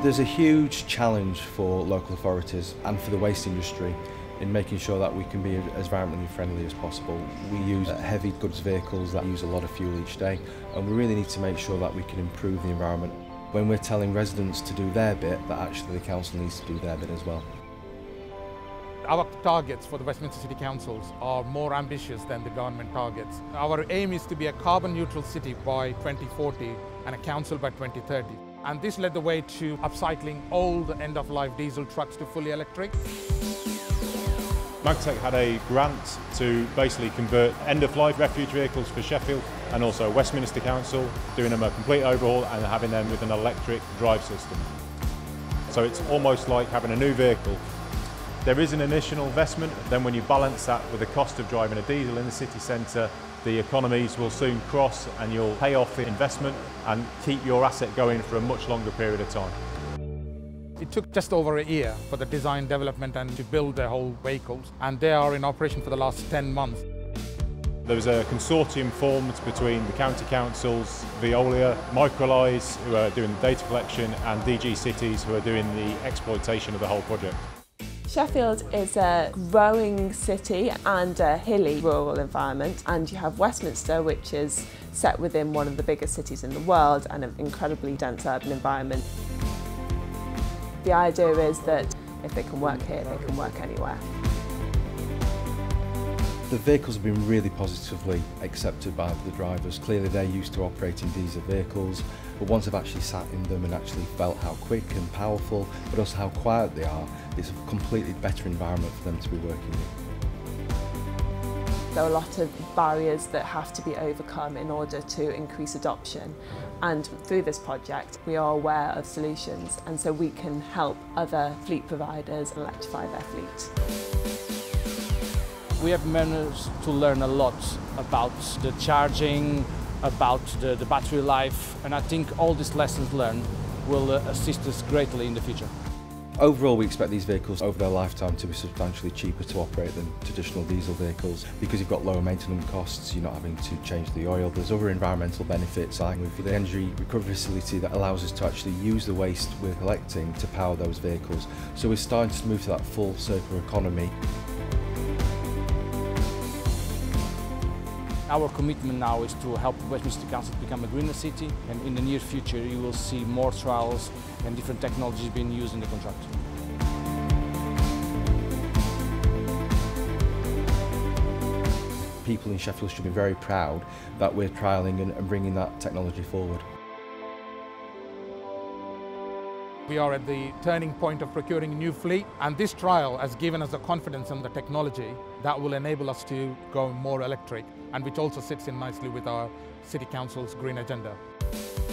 There's a huge challenge for local authorities and for the waste industry in making sure that we can be as environmentally friendly as possible. We use heavy goods vehicles that use a lot of fuel each day, and we really need to make sure that we can improve the environment. When we're telling residents to do their bit, that actually the council needs to do their bit as well. Our targets for the Westminster City Councils are more ambitious than the government targets. Our aim is to be a carbon neutral city by 2040 and a council by 2030. And this led the way to upcycling old end-of-life diesel trucks to fully electric. Magtech had a grant to basically convert end-of-life refuge vehicles for Sheffield and also Westminster Council, doing them a complete overhaul and having them with an electric drive system. So it's almost like having a new vehicle. There is an initial investment, then when you balance that with the cost of driving a diesel in the city centre, the economies will soon cross and you'll pay off the investment and keep your asset going for a much longer period of time. It took just over a year for the design, development and to build the whole vehicles, and they are in operation for the last 10 months. There was a consortium formed between the county councils, Veolia, Microlise, who are doing the data collection, and DG Cities, who are doing the exploitation of the whole project. Sheffield is a growing city and a hilly rural environment, and you have Westminster, which is set within one of the biggest cities in the world and an incredibly dense urban environment. The idea is that if they can work here, they can work anywhere. The vehicles have been really positively accepted by the drivers. Clearly they're used to operating diesel vehicles, but once they've actually sat in them and actually felt how quick and powerful, but also how quiet they are, it's a completely better environment for them to be working in. There are a lot of barriers that have to be overcome in order to increase adoption, and through this project we are aware of solutions, and so we can help other fleet providers electrify their fleet. We have managed to learn a lot about the charging, about the battery life, and I think all these lessons learned will assist us greatly in the future. Overall, we expect these vehicles over their lifetime to be substantially cheaper to operate than traditional diesel vehicles, because you've got lower maintenance costs, you're not having to change the oil. There's other environmental benefits, like with the energy recovery facility that allows us to actually use the waste we're collecting to power those vehicles. So we're starting to move to that full circular economy. Our commitment now is to help Westminster Council become a greener city, and in the near future you will see more trials and different technologies being used in the contract. People in Sheffield should be very proud that we're trialling and bringing that technology forward. We are at the turning point of procuring a new fleet, and this trial has given us the confidence in the technology that will enable us to go more electric, and which also sits in nicely with our City Council's green agenda.